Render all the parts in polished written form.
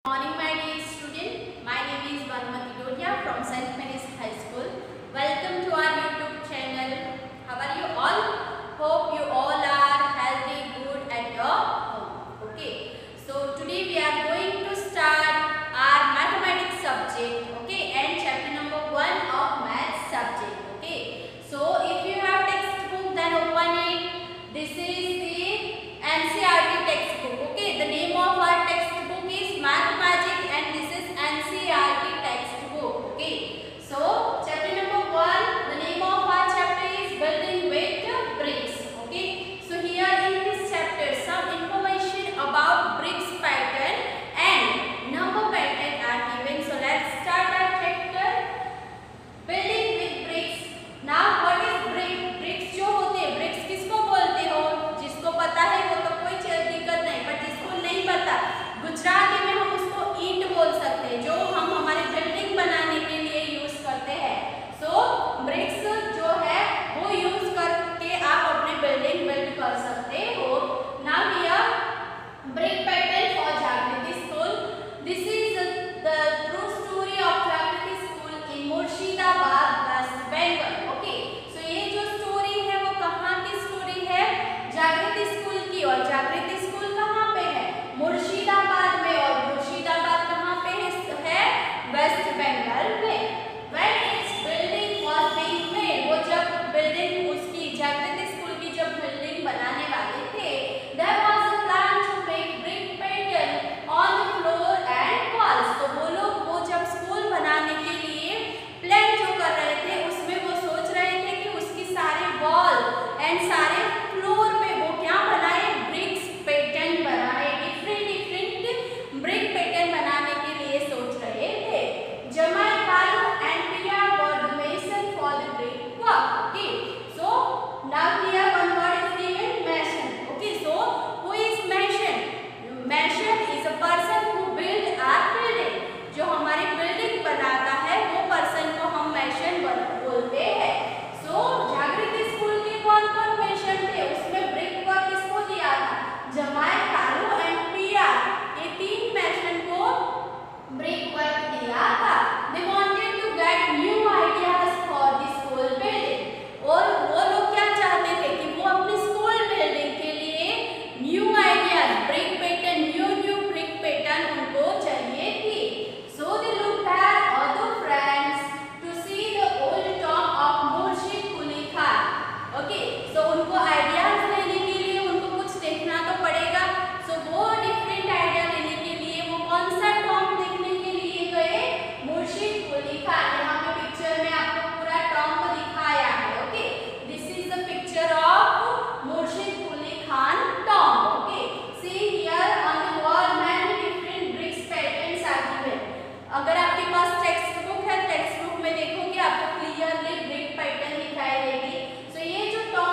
Morning, my dear student. My name is Banumati Dodia from St. Mary's High School. Welcome to our YouTube channel. How are you all? Hope you all are healthy, good at your home. Okay. So today we are going to start our mathematics subject. Okay, and chapter number 1 of maths subject. Okay. So if you have textbook, then open it. This is the NCERT textbook. Okay. The name of our textbook is Math Magic and this is NCERT textbook. Okay. So chapter number 1, the name of our chapter is Building with Bricks. Okay. So here in this chapter some information about bricks pattern and number pattern are given. So let's start our chapter Building with Bricks. Now what is brick? Bricks जो होते हैं, bricks किसको बोलते हो? जिसको पता है वो तो कोई दिक्कत नहीं, पर जिसको नहीं पता गुजराती में हम उसको ईंट बोल सकते हैं, जो हम हमारे बिल्डिंग बनाने के लिए यूज करते हैं। सो ब्रिक्स जो है वो यूज करके आप अपनी बिल्डिंग बिल्ड कर सकते हो। Now here brick pattern for Jagriti school. This is the true story of Jagriti school in Murshidabad, West Bengal. Okay, so ये जो स्टोरी है वो कहाँ की स्टोरी है? जागृति स्कूल की। और जागृति स्कूल कहाँ पे है? मुर्शिदाबाद में। और मुर्शिदाबाद कहाँ पे है? वेस्ट बंगाल में। When its building was being made, वो जब बिल्डिंग उसकी जागृति स्कूल की जब बिल्डिंग बनाने वाले थे, there was a plan to make brick pattern on the floor and walls। तो वो लोग वो जब स्कूल बनाने के लिए प्लान जो कर रहे थे उसमें वो सोच रहे थे कि उसकी सारे वॉल एंड सारे फ्लोर पे वो क्या बनाए? ब्रिक्स पैटर्न बनाए। डिफरेंट ब्रिक पैटर्न बनाने के लिए सोच रहे थे। Jamai Kalu and Priya were the mason for the brick work. Okay, so now here one word is given, mason. Okay, so who is mason? Mason is a person who build our building. जो हमारी building बनाता है वो person को हम mason बोलते हैं। सो जागृति स्कूल के कौन-कौन मेसन थे? उसमें ब्रिक वर्क किसको दिया था? जमाई कालू एंड प्रिया, ये तीन मेसन को ब्रिक वर्क दिया था। They wanted to get new ideas for the school building। और वो लोग क्या चाहते थे कि वो अपनी स्कूल बिल्डिंग के लिए new ideas, brick pattern, new brick pattern उनको चाहिए थी। So they looked at other friends to see the old town of Murshid Quli Khan। Okay, so उनको आइडियाज लेने के लिए उनको कुछ देखना तो पड़ेगा। So वो डिफरेंट आइडिया लेने के लिए वो कौन सा टॉम देखने के लिए गए? मुर्शिद कुली खान। यहाँ पे पिक्चर में आपको पूरा टॉम दिखाया है। Okay, this is the picture of Murshid Quli Khan tomb. Okay, see here on the wall many different bricks patterns are given. अगर आपके पास टेक्स्ट बुक है, टेक्स्ट बुक में देखोगे आपको क्लियरली ब्रिक पैटर्न दिखाई देगी। सो ये जो टॉम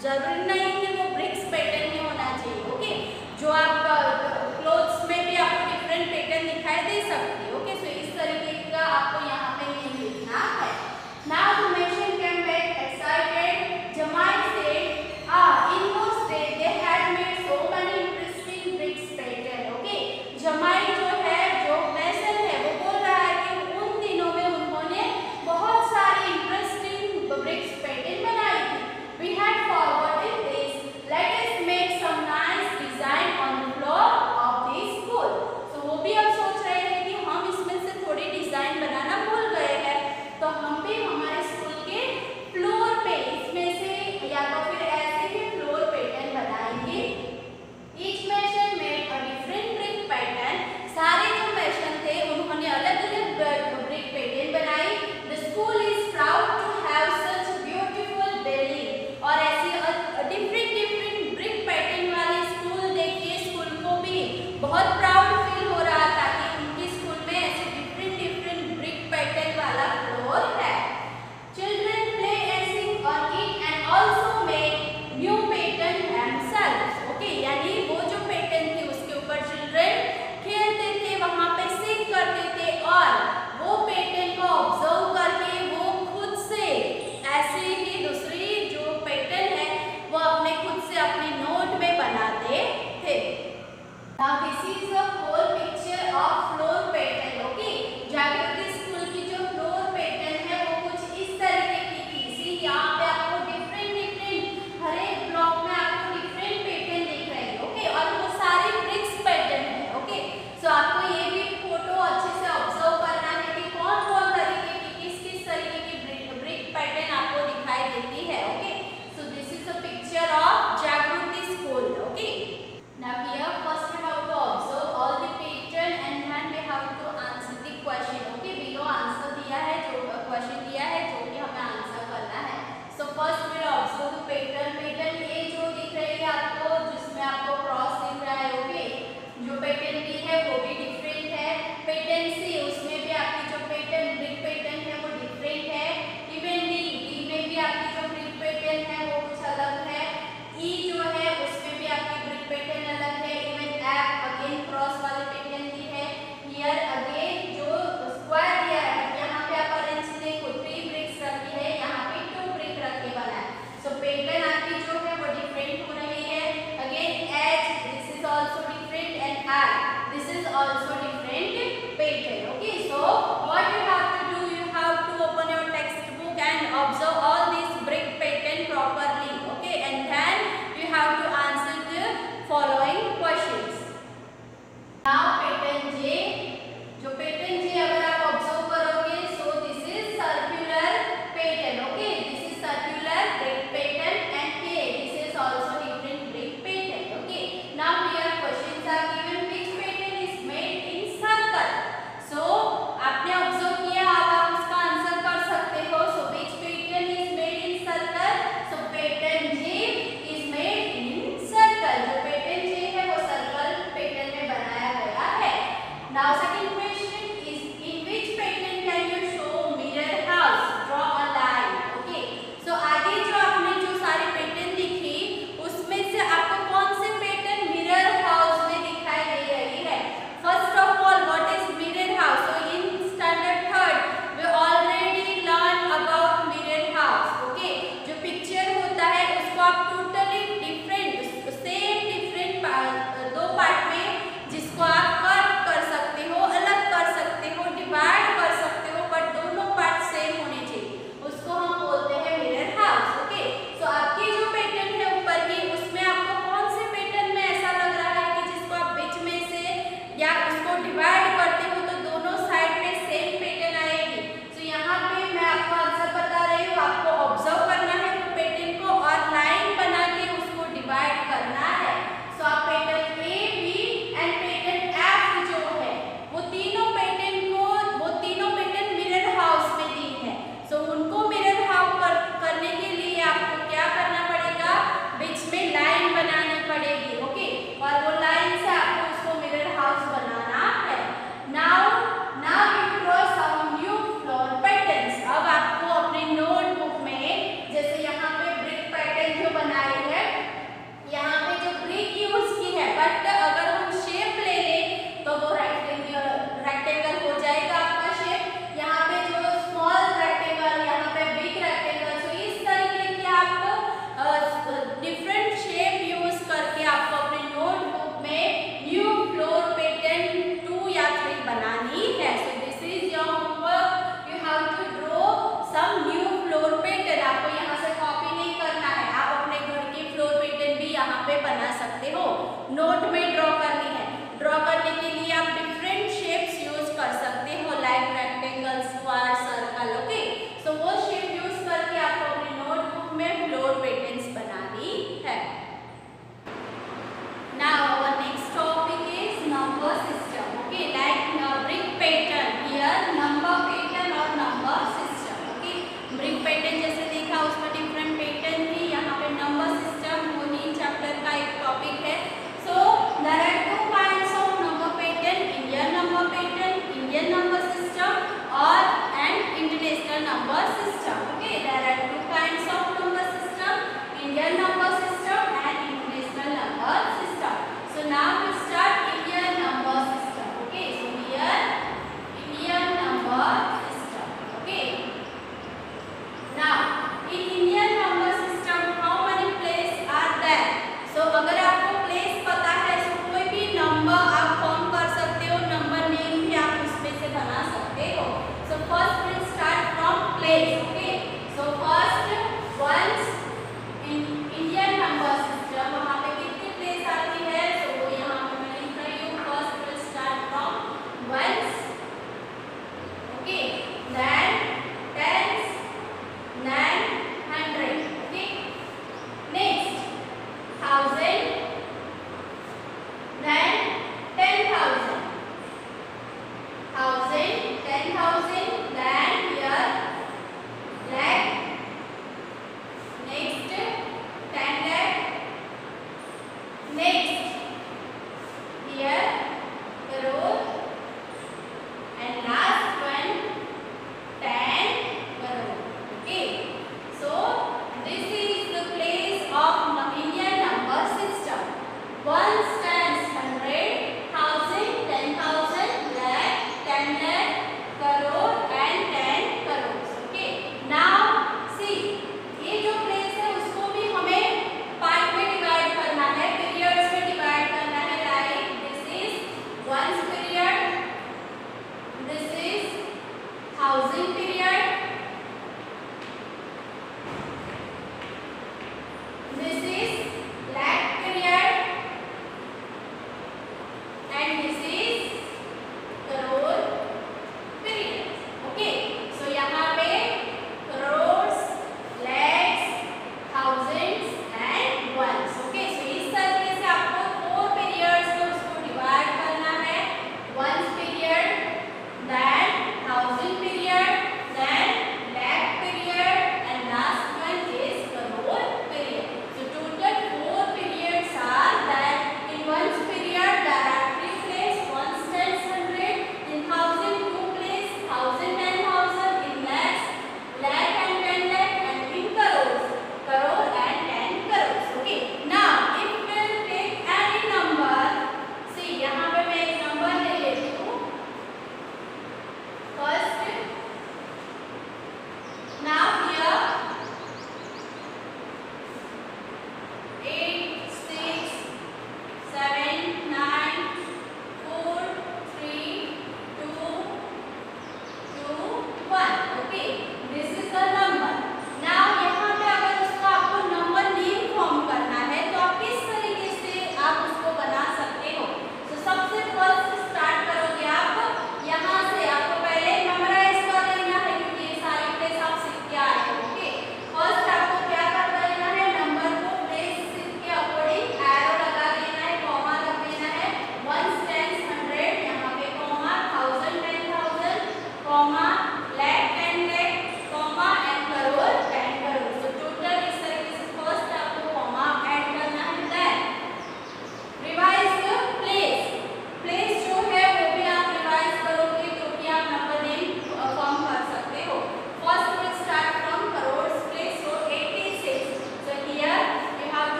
जरूरी नहीं कि वो ब्रिक्स पैटर्न में होना चाहिए। ओके, जो आप क्लोथ्स में भी आपको डिफरेंट पैटर्न दिखाई दे सकती है। ओके, सो इस तरीके का आपको यहाँ पे नेम लिखना है। Now the nation came back excited, Jamai said, in those days they had made so many interesting bricks pattern. Okay, Jamai जो है, जो नेशन है, वो बोल रहा है कि उन दिनों में उन्होंने बहुत सारी इंटरेस्टिंग ब्रिक्स पैटर्न बनाई थी। We had forgotten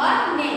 your name.